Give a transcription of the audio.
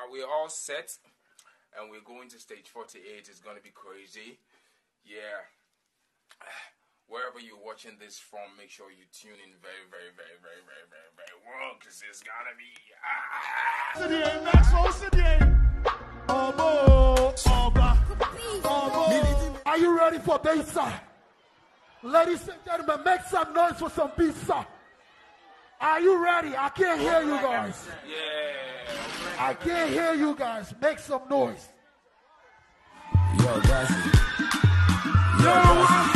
we're all set, and we're going to stage 48. It's going to be crazy. Yeah. Wherever you're watching this from, make sure you tune in very well, because it's gonna be Are you ready for Bisa? Ladies and gentlemen, make some noise for some Bisa. Are you ready? I can't hear you guys. Yeah. I can't hear you guys. Make some noise. Yo, guys.